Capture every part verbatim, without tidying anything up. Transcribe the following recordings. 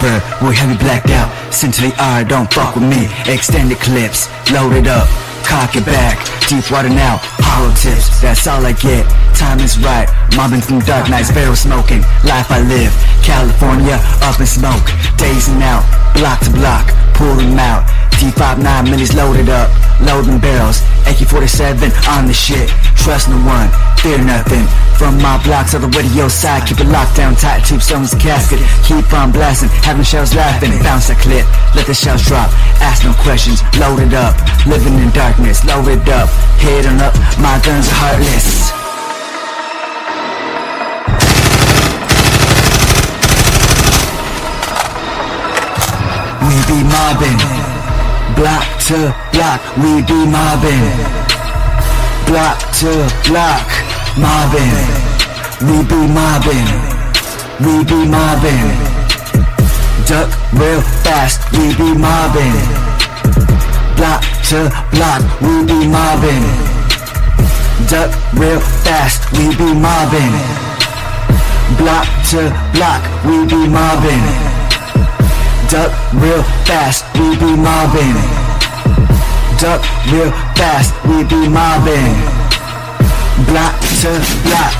Caliber, we have you blacked out. Send to the R, don't fuck with me. Extended clips, load it up, cock it back. Deep water now, hollow tips, that's all I get. Time is right, mobbing through dark nights, barrel smoking, life I live. California, up in smoke, dazing out, block to block, pull them out. D fifty-nine minis loaded up, loading barrels, A K forty-seven on the shit. Trust no one, fear nothing. From my block to the radio side, keep it locked down tight, tube stones casket. Keep on blasting, having shells laughing. Bounce a clip, let the shells drop. Ask no questions, load it up. Living in darkness, load it up. Head on up, my guns are heartless. We be mobbing, block to block, we be mobbing. Block to block, mobbing. We be mobbing, we be mobbing. Duck real fast, we be mobbing. Block to block, we be mobbing. Duck real fast, we be mobbing. Block to block, we be mobbing. Duck real fast, we be mobbing. Duck real fast, we be mobbing. Block to block.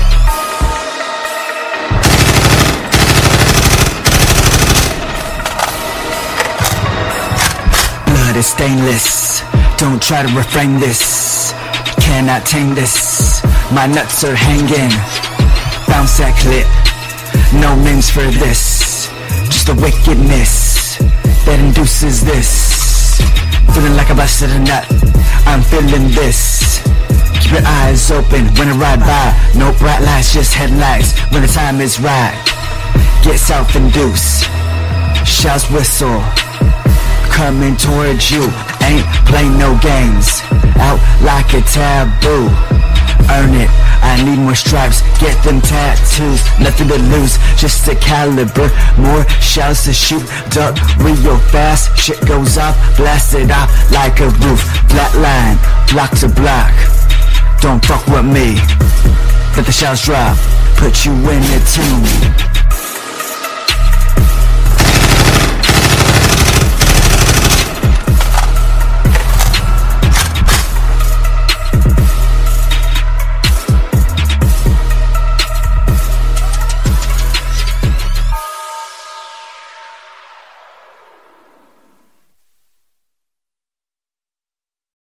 Blood is stainless, don't try to refrain this. Cannot tame this, my nuts are hanging. Bounce that clip, no names for this. Just the wickedness that induces this. Feeling like I busted a nut, I'm feeling this. Keep your eyes open when I ride by. No bright lights, just headlights when the time is right. Get self-induced, shouts whistle, coming towards you. Ain't playing no games, out like a taboo. Earn it, I need more stripes, get them tattoos. Nothing to lose, just a caliber. More shells to shoot, duck real fast. Shit goes off, blast it off like a roof. Flat line, block to block, don't fuck with me. Let the shells drop, put you in a tune.